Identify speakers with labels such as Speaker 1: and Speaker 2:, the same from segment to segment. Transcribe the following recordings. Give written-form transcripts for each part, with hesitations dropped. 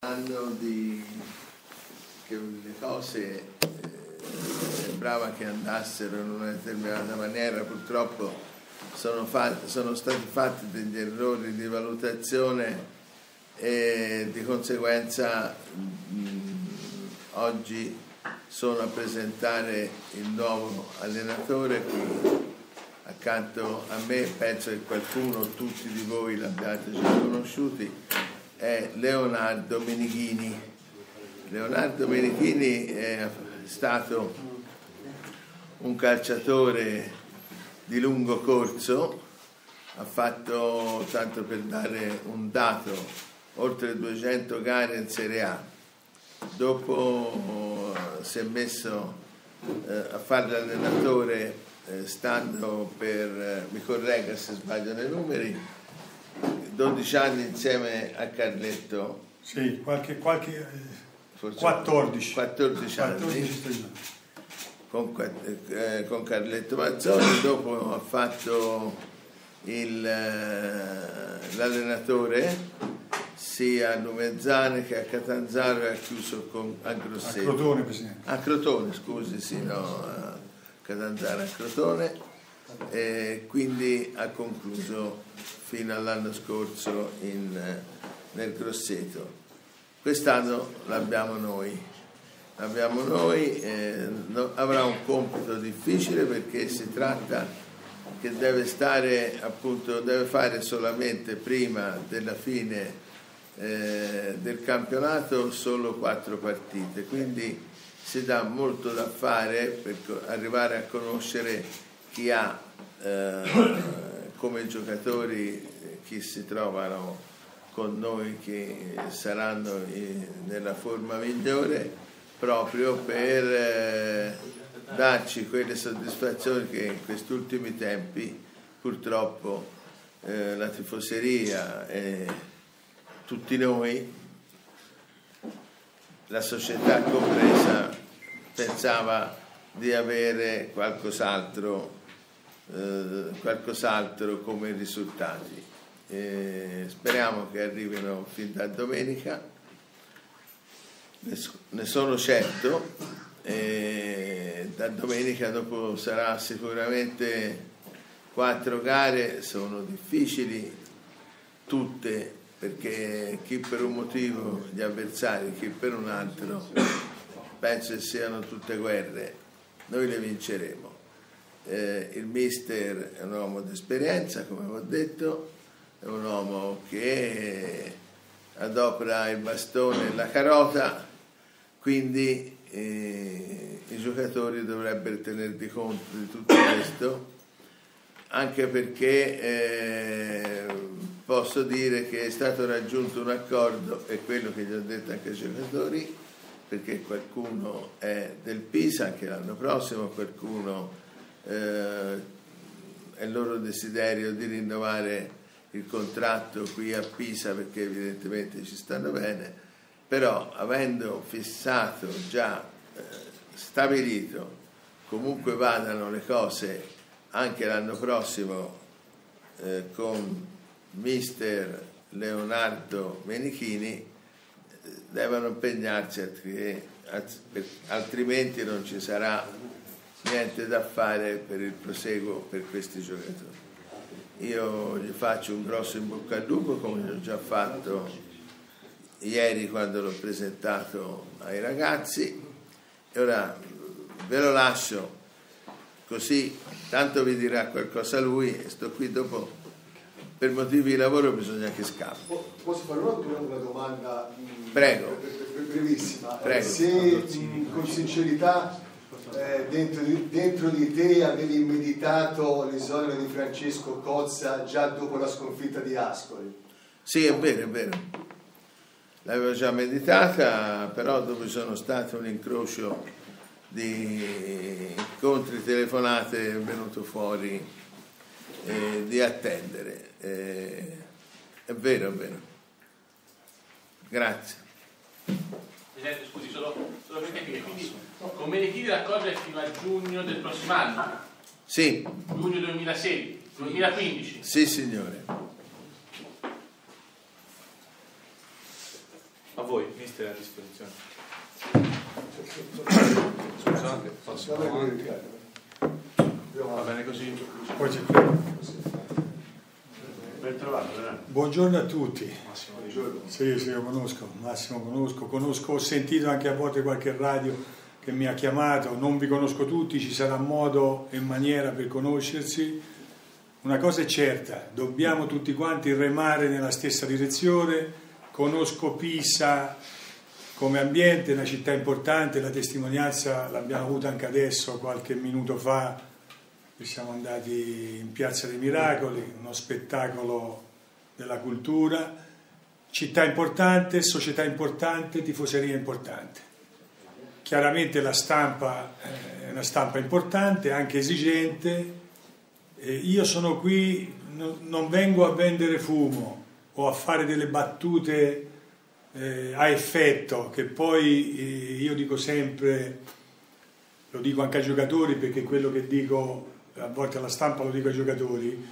Speaker 1: Che le cose sembrava che andassero in una determinata maniera, purtroppo sono stati fatti degli errori di valutazione e di conseguenza oggi sono a presentare il nuovo allenatore qui accanto a me. Penso che qualcuno, tutti di voi l'abbiate già conosciuti, è Leonardo Menichini. Leonardo Menichini è stato un calciatore di lungo corso, ha fatto, tanto per dare un dato, oltre 200 gare in Serie A. Dopo si è messo a fare l'allenatore stando per, mi corregga se sbaglio nei numeri, 12 anni insieme a Carletto.
Speaker 2: Sì, qualche 14
Speaker 1: anni con Carletto Mazzoni. Dopo ha fatto l'allenatore sia a Lumezzane che a Catanzaro e ha chiuso a Grosseto.
Speaker 2: A Crotone, Presidente.
Speaker 1: A Crotone, scusi, sì, no, a Catanzaro, a Crotone, e quindi ha concluso fino all'anno scorso nel Grosseto. Quest'anno l'abbiamo noi, avrà un compito difficile perché si tratta che deve fare solamente prima della fine del campionato solo 4 partite, quindi si dà molto da fare per arrivare a conoscere chi ha come giocatori, chi si trovano con noi, che saranno nella forma migliore, proprio per darci quelle soddisfazioni che in questi ultimi tempi purtroppo la tifoseria e tutti noi, la società compresa, pensava di avere qualcos'altro come risultati. Speriamo che arrivino fin da domenica, ne sono certo. Da domenica dopo sarà sicuramente 4 gare, sono difficili tutte, perché chi per un motivo gli avversari, chi per un altro, penso che siano tutte guerre. Noi le vinceremo. Il mister è un uomo di esperienza, come ho detto, è un uomo che adopera il bastone e la carota, quindi i giocatori dovrebbero tener di conto di tutto questo, anche perché posso dire che è stato raggiunto un accordo, e quello che gli ho detto anche ai giocatori, perché qualcuno è del Pisa anche l'anno prossimo, qualcuno è il loro desiderio di rinnovare il contratto qui a Pisa perché evidentemente ci stanno bene, però avendo fissato già stabilito comunque vadano le cose anche l'anno prossimo con mister Leonardo Menichini, devono impegnarsi, altrimenti non ci sarà niente da fare per il proseguo per questi giocatori. Io gli faccio un grosso in bocca al lupo, come l'ho già fatto ieri quando l'ho presentato ai ragazzi, e ora ve lo lascio così, tanto vi dirà qualcosa lui, e sto qui dopo, per motivi di lavoro bisogna che scappi.
Speaker 3: Posso fare una domanda?
Speaker 1: Prego.
Speaker 3: Brevissima.
Speaker 1: Prego.
Speaker 3: Se con sincerità dentro di te avevi meditato l'esonero di Francesco Cozza già dopo la sconfitta di Ascoli?
Speaker 1: Sì, è vero, l'avevo già meditata, però dopo sono stato un incrocio di incontri, telefonate, è venuto fuori di attendere. È vero. Grazie.
Speaker 4: Presidente, scusi, solo per capire, quindi con Menichini l'accordo è fino a giugno del prossimo anno?
Speaker 1: Sì.
Speaker 4: Giugno 2015?
Speaker 1: Sì, signore.
Speaker 2: voi, mister, a disposizione. Scusate, posso va bene così.
Speaker 5: Poi c'è
Speaker 4: Ben trovato,
Speaker 5: buongiorno a tutti.
Speaker 2: Massimo,
Speaker 5: Sì, io conosco, Massimo conosco, ho sentito anche a volte qualche radio che mi ha chiamato, non vi conosco tutti, ci sarà modo e maniera per conoscersi. Una cosa è certa, dobbiamo tutti quanti remare nella stessa direzione. Conosco Pisa come ambiente, una città importante, la testimonianza l'abbiamo avuta anche adesso, qualche minuto fa, che siamo andati in Piazza dei Miracoli, uno spettacolo della cultura, città importante, società importante, tifoseria importante. Chiaramente la stampa è una stampa importante, anche esigente. Io sono qui, non vengo a vendere fumo o a fare delle battute a effetto, che poi io dico sempre, lo dico anche ai giocatori, perché quello che dico a volte alla stampa lo dico ai giocatori,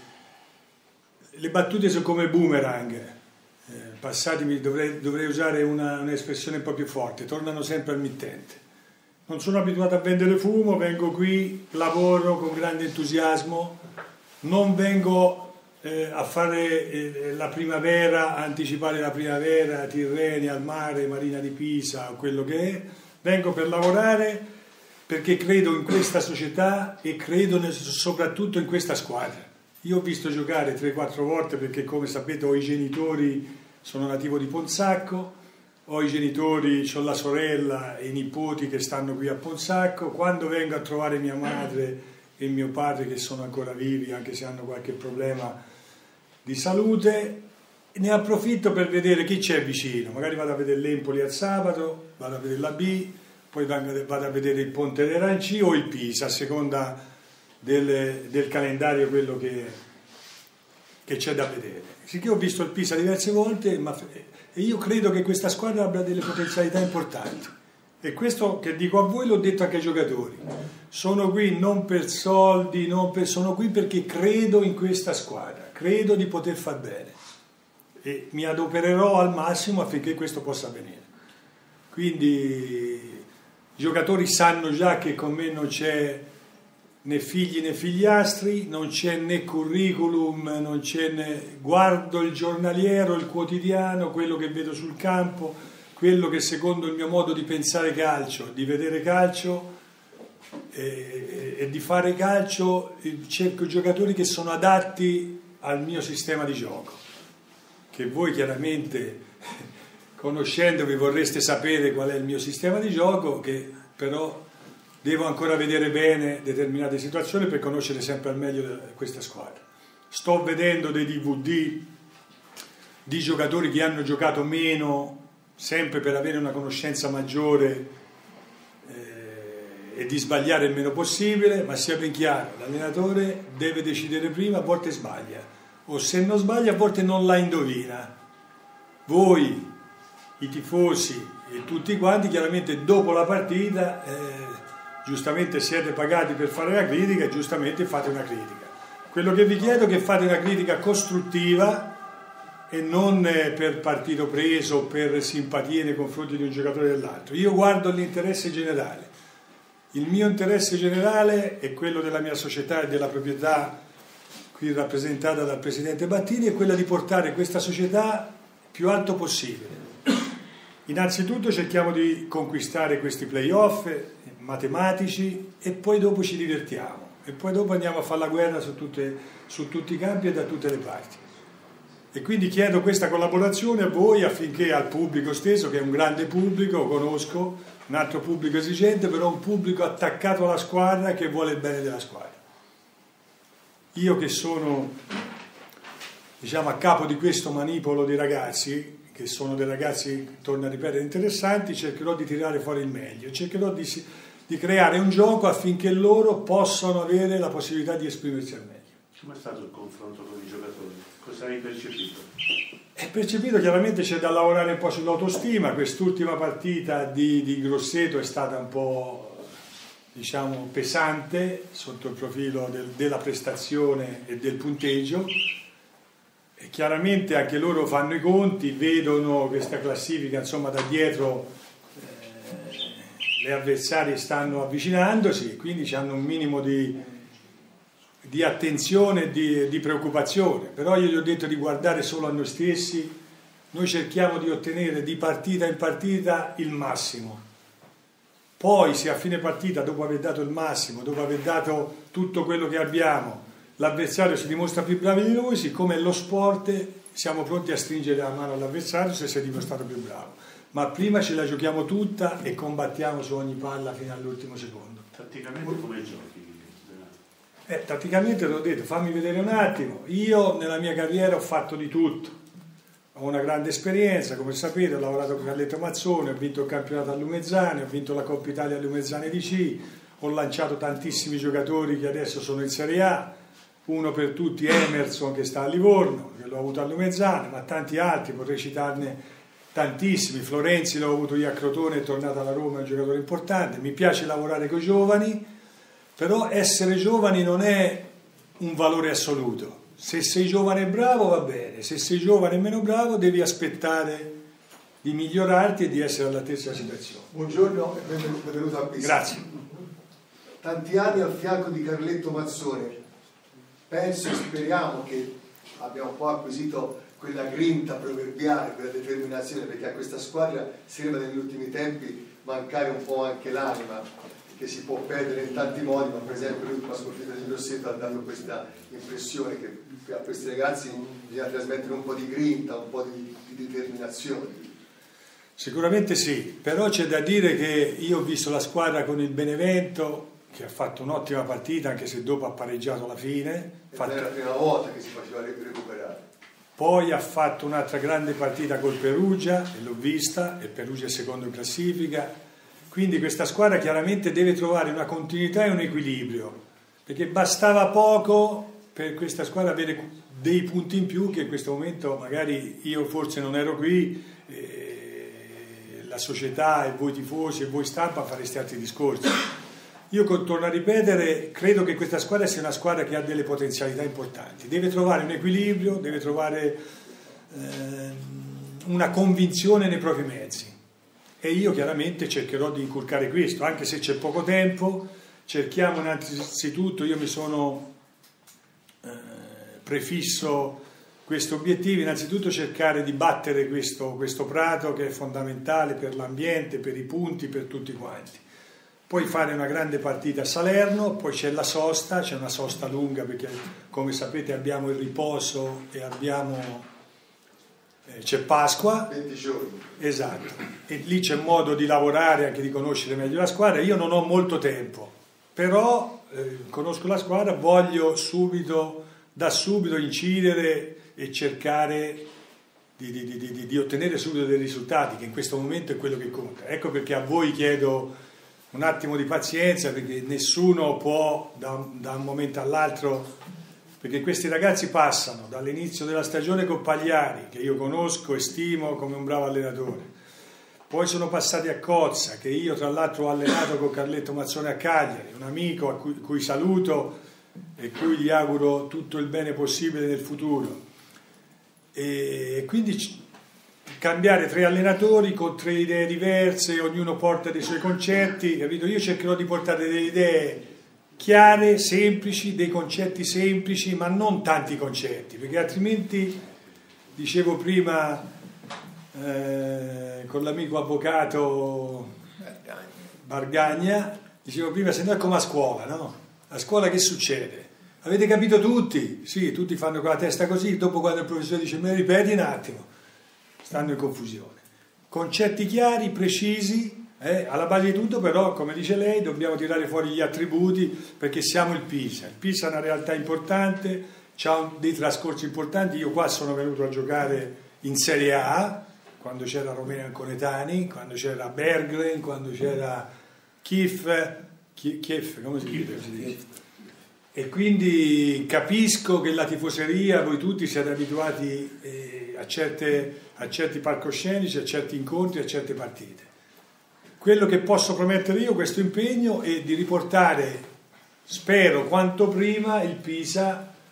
Speaker 5: le battute sono come boomerang, passatemi, dovrei usare un'espressione un po' più forte, tornano sempre al mittente. Non sono abituato a vendere fumo, vengo qui, lavoro con grande entusiasmo, non vengo a fare la primavera, a anticipare la primavera, Tirrenia, al mare, Marina di Pisa o quello che è, vengo per lavorare perché credo in questa società e credo soprattutto in questa squadra. Io ho visto giocare 3-4 volte perché, come sapete, ho i genitori, sono nativo di Ponsacco, ho i genitori, ho la sorella e i nipoti che stanno qui a Ponsacco. Quando vengo a trovare mia madre e mio padre, che sono ancora vivi anche se hanno qualche problema di salute, ne approfitto per vedere chi c'è vicino, magari vado a vedere l'Empoli al sabato, vado a vedere la B, poi vado a vedere il Ponte dei Ranci o il Pisa, a seconda del calendario, quello che c'è da vedere. Sicché ho visto il Pisa diverse volte, e io credo che questa squadra abbia delle potenzialità importanti, e questo che dico a voi l'ho detto anche ai giocatori. Sono qui non per soldi, sono qui perché credo in questa squadra, credo di poter far bene e mi adopererò al massimo affinché questo possa avvenire. Quindi i giocatori sanno già che con me non c'è né figli né figliastri, non c'è né curriculum, non c'è né... guardo il giornaliero, il quotidiano, quello che vedo sul campo, quello che secondo il mio modo di pensare calcio, di vedere calcio e di fare calcio, cerco giocatori che sono adatti al mio sistema di gioco, che voi chiaramente conoscendovi vorreste sapere qual è il mio sistema di gioco, che però devo ancora vedere bene determinate situazioni per conoscere sempre al meglio questa squadra. Sto vedendo dei DVD di giocatori che hanno giocato meno, sempre per avere una conoscenza maggiore e di sbagliare il meno possibile, ma sia ben chiaro, l'allenatore deve decidere prima, a volte sbaglia, o se non sbaglia a volte non la indovina. Voi, i tifosi e tutti quanti, chiaramente dopo la partita giustamente siete pagati per fare la critica e giustamente fate una critica. Quello che vi chiedo è che fate una critica costruttiva e non per partito preso o per simpatie nei confronti di un giocatore o dell'altro. Io guardo l'interesse generale. Il mio interesse generale è quello della mia società e della proprietà qui rappresentata dal presidente Battini, è quella di portare questa società più alto possibile. Innanzitutto cerchiamo di conquistare questi play-off matematici e poi dopo ci divertiamo e poi dopo andiamo a fare la guerra su tutti i campi e da tutte le parti. E quindi chiedo questa collaborazione a voi affinché al pubblico stesso, che è un grande pubblico, conosco, un altro pubblico esigente, però un pubblico attaccato alla squadra che vuole il bene della squadra. Io che sono, diciamo, a capo di questo manipolo di ragazzi, che sono dei ragazzi, torno a ripetere, interessanti, cercherò di tirare fuori il meglio, cercherò di creare un gioco affinché loro possano avere la possibilità di esprimersi al meglio.
Speaker 6: Come è stato il confronto con i giocatori? Cosa hai percepito?
Speaker 5: È percepito, chiaramente c'è da lavorare un po' sull'autostima. Quest'ultima partita di Grosseto è stata un po', diciamo, pesante sotto il profilo della prestazione e del punteggio. E chiaramente anche loro fanno i conti, vedono questa classifica, insomma, da dietro le avversarie stanno avvicinandosi, quindi hanno un minimo di attenzione e di preoccupazione. Però io gli ho detto di guardare solo a noi stessi, noi cerchiamo di ottenere di partita in partita il massimo. Poi se a fine partita, dopo aver dato il massimo, dopo aver dato tutto quello che abbiamo, l'avversario si dimostra più bravo di noi, siccome è lo sport siamo pronti a stringere la mano all'avversario se si è dimostrato più bravo. Ma prima ce la giochiamo tutta e combattiamo su ogni palla fino all'ultimo secondo.
Speaker 6: Tatticamente come giochi?
Speaker 5: Tatticamente te l'ho detto, fammi vedere un attimo. Io nella mia carriera ho fatto di tutto, ho una grande esperienza, come sapete ho lavorato con Carletto Mazzone, ho vinto il campionato a Lumezzane, ho vinto la Coppa Italia a Lumezzane DC, ho lanciato tantissimi giocatori che adesso sono in Serie A, uno per tutti Emerson che sta a Livorno, che l'ho avuto a Lumezzane, ma tanti altri, potrei citarne tantissimi. Florenzi l'ho avuto io a Crotone, è tornato alla Roma, è un giocatore importante. Mi piace lavorare con i giovani, però essere giovani non è un valore assoluto. Se sei giovane e bravo va bene, se sei giovane e meno bravo devi aspettare di migliorarti e di essere all'altezza della situazione.
Speaker 3: Buongiorno e benvenuto a Pisa.
Speaker 5: Grazie.
Speaker 3: Tanti anni al fianco di Carletto Mazzone, penso e speriamo che abbia un po' acquisito quella grinta proverbiale, quella determinazione, perché a questa squadra sembra negli ultimi tempi mancare un po' anche l'anima, che si può perdere in tanti modi, ma per esempio l'ultima sconfitta di Grosseto ha dato questa impressione che a questi ragazzi bisogna trasmettere un po' di grinta, un po' di determinazione.
Speaker 5: Sicuramente sì, però c'è da dire che io ho visto la squadra con il Benevento che ha fatto un'ottima partita, anche se dopo ha pareggiato alla fine.
Speaker 3: Era la prima volta che si faceva recuperare.
Speaker 5: Poi ha fatto un'altra grande partita col Perugia, e l'ho vista, e Perugia è secondo in classifica. Quindi questa squadra chiaramente deve trovare una continuità e un equilibrio, perché bastava poco per questa squadra avere dei punti in più, che in questo momento magari io forse non ero qui, la società e voi tifosi e voi stampa fareste altri discorsi. Io torno a ripetere, credo che questa squadra sia una squadra che ha delle potenzialità importanti, deve trovare un equilibrio, deve trovare una convinzione nei propri mezzi, e io chiaramente cercherò di inculcare questo, anche se c'è poco tempo. Cerchiamo innanzitutto, io mi sono prefisso questo obiettivo, innanzitutto cercare di battere questo Prato, che è fondamentale per l'ambiente, per i punti, per tutti quanti. Poi fare una grande partita a Salerno, poi c'è la sosta, c'è una sosta lunga perché come sapete abbiamo il riposo e c'è Pasqua.
Speaker 3: 20 giorni.
Speaker 5: Esatto, e lì c'è modo di lavorare, anche di conoscere meglio la squadra. Io non ho molto tempo, però conosco la squadra, voglio da subito incidere e cercare di ottenere subito dei risultati, che in questo momento è quello che conta. Ecco perché a voi chiedo un attimo di pazienza, perché nessuno può da un momento all'altro, perché questi ragazzi passano dall'inizio della stagione con Pagliari, che io conosco e stimo come un bravo allenatore, poi sono passati a Cozza, che io tra l'altro ho allenato con Carletto Mazzone a Cagliari, un amico a cui saluto e cui gli auguro tutto il bene possibile nel futuro, e quindi cambiare 3 allenatori con 3 idee diverse, ognuno porta dei suoi concetti, capito? Io cercherò di portare delle idee chiare, semplici, dei concetti semplici, ma non tanti concetti, perché altrimenti, dicevo prima con l'amico avvocato Bargagna, dicevo prima, se no è come a scuola, no? A scuola che succede? Avete capito tutti? Sì, tutti fanno con la testa così, dopo quando il professore dice me ripeti un attimo, stanno in confusione. Concetti chiari, precisi, alla base di tutto però, come dice lei, dobbiamo tirare fuori gli attributi, perché siamo il Pisa è una realtà importante, ha dei trascorsi importanti. Io qua sono venuto a giocare in Serie A, quando c'era Romeo Anconetani, quando c'era Berglen, quando c'era Kieff, come si dice? E quindi capisco che la tifoseria, voi tutti siete abituati a certi palcoscenici, a certi incontri, a certe partite. Quello che posso promettere io, questo impegno, è di riportare, spero quanto prima, il Pisa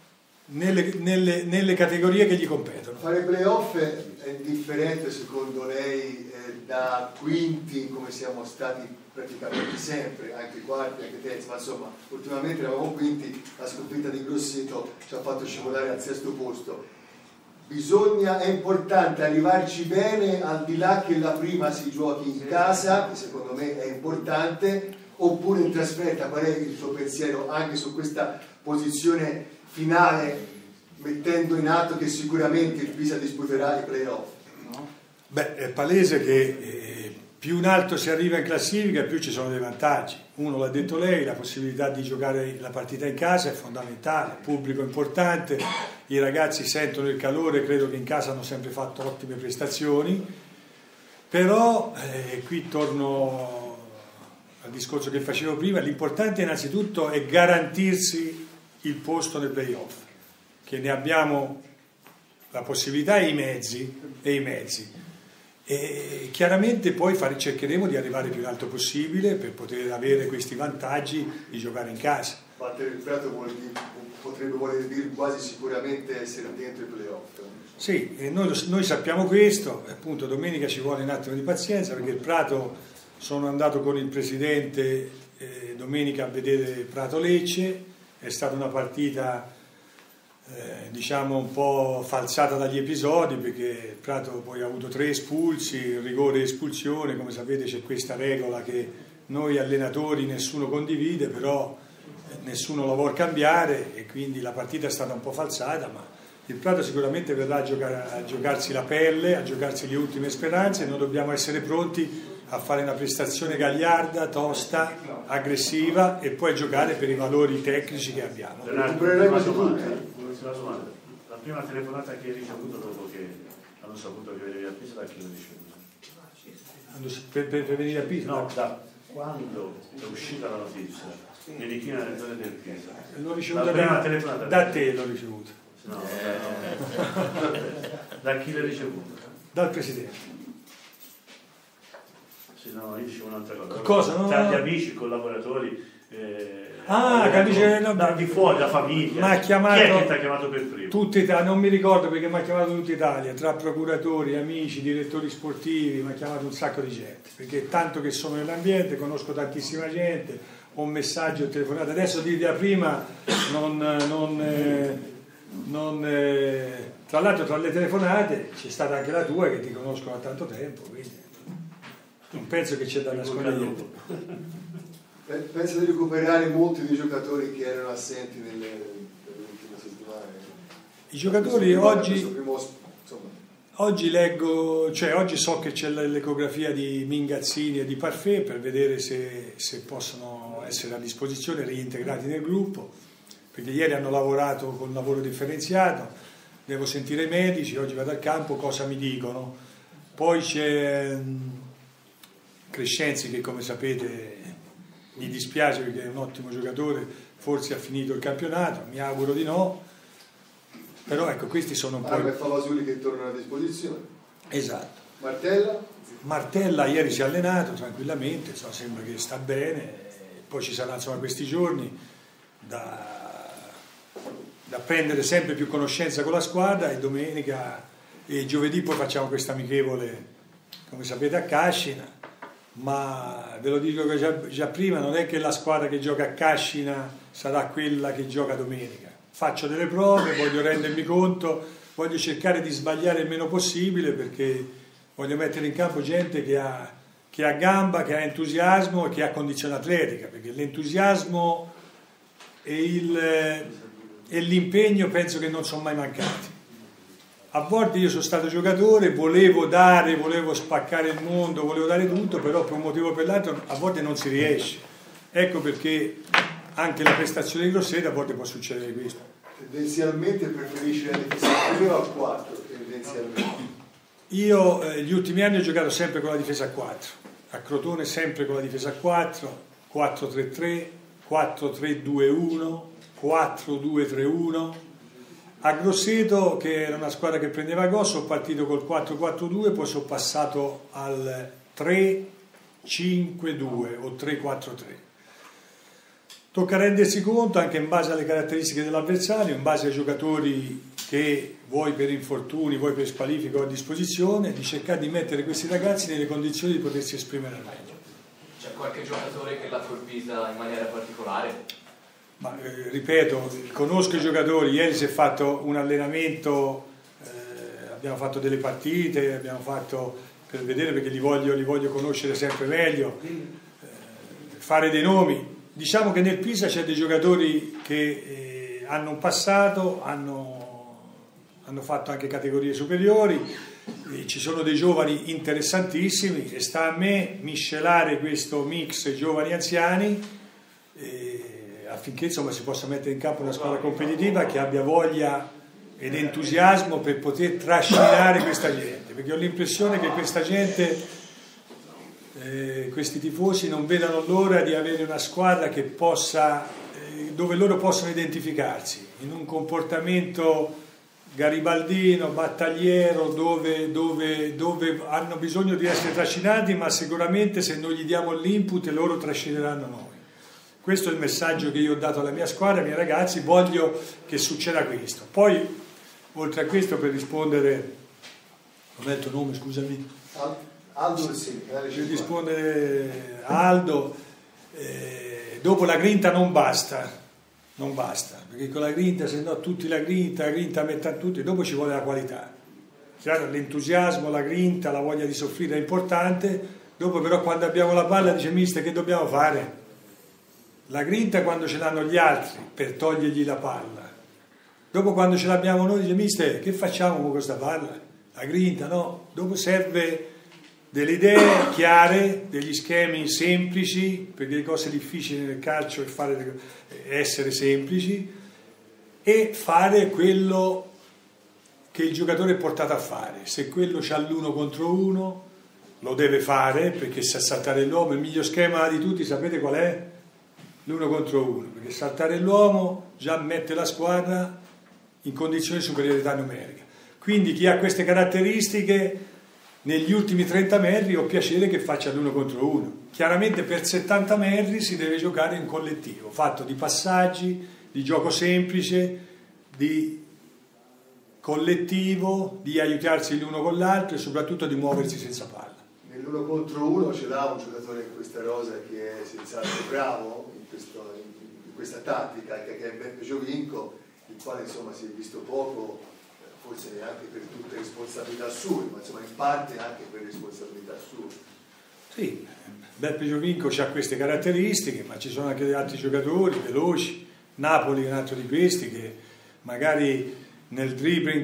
Speaker 5: nelle categorie che gli competono.
Speaker 3: Fare playoff è differente secondo lei da quinti come siamo stati praticamente sempre, anche quarti, anche terzi, ma insomma ultimamente eravamo quinti, la sconfitta di Grosseto ci ha fatto scivolare al sesto posto. È importante arrivarci bene al di là che la prima si giochi in casa, che secondo me è importante, oppure in trasferta. Qual è il suo pensiero anche su questa posizione finale, mettendo in atto che sicuramente il Pisa disputerà i playoff?
Speaker 5: Beh, è palese che più in alto si arriva in classifica più ci sono dei vantaggi. Uno l'ha detto lei, la possibilità di giocare la partita in casa è fondamentale, il pubblico è importante, i ragazzi sentono il calore, credo che in casa hanno sempre fatto ottime prestazioni, però qui torno al discorso che facevo prima, l'importante innanzitutto è garantirsi il posto nel playoff, che ne abbiamo la possibilità e i mezzi. E chiaramente poi cercheremo di arrivare più in alto possibile per poter avere questi vantaggi di giocare in casa.
Speaker 3: Battere il Prato potrebbe voler dire quasi sicuramente essere dentro i playoff.
Speaker 5: Sì, e noi sappiamo questo, appunto domenica ci vuole un attimo di pazienza perché il Prato, sono andato con il presidente domenica a vedere Prato Lecce, è stata una partita diciamo un po' falsata dagli episodi perché il Prato poi ha avuto 3 espulsi, rigore e espulsione, come sapete c'è questa regola che noi allenatori nessuno condivide, però nessuno la vuol cambiare e quindi la partita è stata un po' falsata, ma il Prato sicuramente verrà a giocarsi la pelle, a giocarsi le ultime speranze e noi dobbiamo essere pronti a fare una prestazione gagliarda, tosta, aggressiva e poi giocare per i valori tecnici che abbiamo.
Speaker 6: La prima telefonata che hai ricevuto dopo che hanno saputo che venivi a Pisa, da chi l'ho ricevuta?
Speaker 5: Per venire a Pisa?
Speaker 6: No, da quando è uscita la notizia, Merichina nelle zone del Pisa.
Speaker 5: L'ho ricevuta da te, l'ho ricevuta.
Speaker 6: No, da chi l'hai ricevuta?
Speaker 5: Dal presidente.
Speaker 6: Sì, no, io dicevo un'altra cosa.
Speaker 5: Cosa? No,
Speaker 6: tra gli amici, collaboratori.
Speaker 5: Capisce, no,
Speaker 6: di fuori, la famiglia.
Speaker 5: Ma ha chiamato,
Speaker 6: chi è che ti ha chiamato per primo?
Speaker 5: Tutta Italia, non mi ricordo perché mi ha chiamato tutta Italia, tra procuratori, amici, direttori sportivi, mi ha chiamato un sacco di gente, perché tanto che sono nell'ambiente, conosco tantissima gente, ho un messaggio, ho telefonato, adesso di da prima tra l'altro tra le telefonate c'è stata anche la tua che ti conosco da tanto tempo, quindi non penso che c'è da nascondere niente.
Speaker 3: Penso di recuperare molti dei giocatori che erano assenti nelle ultime settimane.
Speaker 5: I giocatori oggi leggo, cioè oggi so che c'è l'ecografia di Mingazzini e di Parfait per vedere se possono essere a disposizione, reintegrati nel gruppo, perché ieri hanno lavorato con lavoro differenziato, devo sentire i medici, oggi vado al campo, cosa mi dicono. Poi c'è Crescenzi che come sapete mi dispiace perché è un ottimo giocatore, forse ha finito il campionato, mi auguro di no, però ecco questi sono un po'...
Speaker 3: Per Favasuli che tornano a disposizione.
Speaker 5: Esatto.
Speaker 3: Martella
Speaker 5: ieri si è allenato tranquillamente, sembra che sta bene, poi ci saranno insomma questi giorni da prendere sempre più conoscenza con la squadra e domenica e giovedì poi facciamo questa amichevole, come sapete, a Cascina. Ma ve lo dico già prima, non è che la squadra che gioca a Cascina sarà quella che gioca domenica. Faccio delle prove, voglio rendermi conto, voglio cercare di sbagliare il meno possibile perché voglio mettere in campo gente che ha gamba, che ha entusiasmo e che ha condizione atletica, perché l'entusiasmo e l'impegno penso che non sono mai mancati. A volte io sono stato giocatore, volevo spaccare il mondo, volevo dare tutto, però per un motivo o per l'altro a volte non si riesce. Ecco perché anche la prestazione di Grosseto a volte può succedere questo.
Speaker 3: Tendenzialmente preferisci la difesa a 3 o a 4? Tendenzialmente.
Speaker 5: Io gli ultimi anni ho giocato sempre con la difesa a 4, a Crotone sempre con la difesa a 4, 4-3-3, 4-3-2-1, 4-2-3-1. A Grosseto, che era una squadra che prendeva gol, sono partito col 4-4-2, poi sono passato al 3-5-2 o 3-4-3. Tocca rendersi conto, anche in base alle caratteristiche dell'avversario, in base ai giocatori che vuoi per infortuni, vuoi per squalifica o a disposizione, di cercare di mettere questi ragazzi nelle condizioni di potersi esprimere al meglio.
Speaker 7: C'è qualche giocatore che l'ha colpita in maniera particolare?
Speaker 5: Ma ripeto, conosco i giocatori, ieri si è fatto un allenamento, abbiamo fatto delle partite, abbiamo fatto per vedere, perché li voglio conoscere sempre meglio, fare dei nomi. Diciamo che nel Pisa c'è dei giocatori che hanno un passato, hanno fatto anche categorie superiori, ci sono dei giovani interessantissimi e sta a me miscelare questo mix giovani anziani affinché insomma si possa mettere in campo una squadra competitiva che abbia voglia ed entusiasmo per poter trascinare questa gente, perché ho l'impressione che questa gente, questi tifosi non vedano l'ora di avere una squadra che possa, dove loro possono identificarsi in un comportamento garibaldino, battagliero, dove hanno bisogno di essere trascinati, ma sicuramente se noi gli diamo l'input loro trascineranno noi. Questo è il messaggio che io ho dato alla mia squadra, ai miei ragazzi, voglio che succeda questo. Poi, oltre a questo, per rispondere, ho detto il nome, scusami.
Speaker 3: Aldo, sì,
Speaker 5: per rispondere a Aldo, dopo la grinta non basta, perché con la grinta, se no tutti la grinta mettono tutti, dopo ci vuole la qualità. Chiaro, l'entusiasmo, la grinta, la voglia di soffrire è importante, dopo però quando abbiamo la palla dice mister che dobbiamo fare? La grinta quando ce l'hanno gli altri per togliergli la palla, dopo quando ce l'abbiamo noi dice mister che facciamo con questa palla? La grinta no, dopo serve delle idee chiare, degli schemi semplici, perché le cose difficili nel calcio è essere semplici e fare quello che il giocatore è portato a fare. Se quello c'ha l'1 contro 1 lo deve fare, perché sa saltare l'uomo. Il miglior schema di tutti sapete qual è? L'1 contro 1, perché saltare l'uomo già mette la squadra in condizioni di superiorità numerica. Quindi chi ha queste caratteristiche negli ultimi 30 metri ho piacere che faccia l'1 contro 1. Chiaramente per 70 metri si deve giocare in collettivo, fatto di passaggi, di gioco semplice, di collettivo, di aiutarsi l'uno con l'altro e soprattutto di muoversi senza palla.
Speaker 3: Nell'1 contro 1 ce l'ha un giocatore in questa rosa che è senz'altro bravo in questa tattica, che è Beppe Giovinco, il quale insomma si è visto poco, forse neanche per tutte responsabilità sue, ma insomma in parte anche per responsabilità sue.
Speaker 5: Sì, Beppe Giovinco ha queste caratteristiche, ma ci sono anche altri giocatori veloci. Napoli è un altro di questi che magari nel dribbling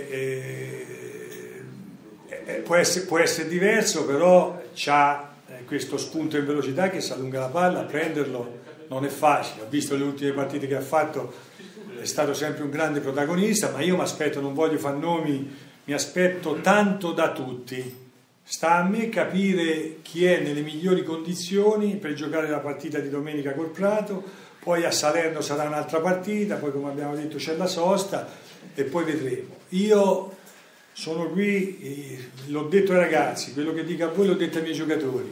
Speaker 5: può essere diverso, però ha questo spunto in velocità che si allunga la palla, prenderlo non è facile. Ho visto le ultime partite che ha fatto, è stato sempre un grande protagonista, ma io mi aspetto, non voglio fare nomi, mi aspetto tanto da tutti. Sta a me capire chi è nelle migliori condizioni per giocare la partita di domenica col Prato, poi a Salerno sarà un'altra partita, poi come abbiamo detto c'è la sosta e poi vedremo. Io sono qui, l'ho detto ai ragazzi, quello che dico a voi l'ho detto ai miei giocatori.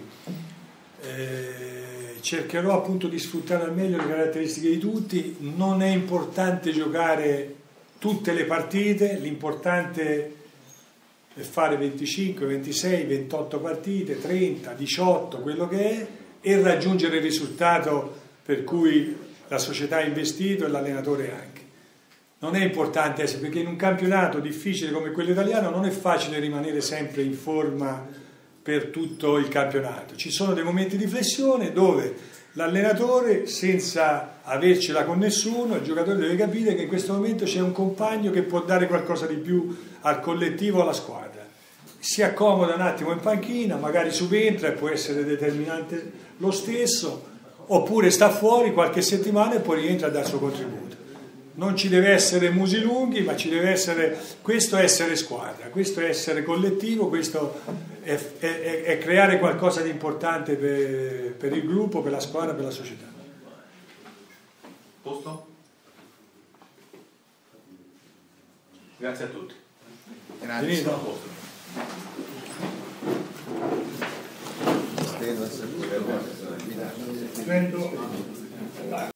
Speaker 5: Cercherò appunto di sfruttare al meglio le caratteristiche di tutti. Non è importante giocare tutte le partite, l'importante è fare 25, 26, 28 partite, 30, 18, quello che è, e raggiungere il risultato per cui la società ha investito e l'allenatore anche. Non è importante essere, perché in un campionato difficile come quello italiano non è facile rimanere sempre in forma per tutto il campionato. Ci sono dei momenti di flessione dove l'allenatore, senza avercela con nessuno, il giocatore deve capire che in questo momento c'è un compagno che può dare qualcosa di più al collettivo, alla squadra. Si accomoda un attimo in panchina, magari subentra e può essere determinante lo stesso, oppure sta fuori qualche settimana e poi rientra a dare il suo contributo. Non ci deve essere musi lunghi, ma ci deve essere, questo è essere squadra, questo è essere collettivo, questo è creare qualcosa di importante per il gruppo, per la squadra, per la società.
Speaker 4: Posto? Grazie a tutti.
Speaker 1: Grazie.
Speaker 5: Finito?
Speaker 1: Stella,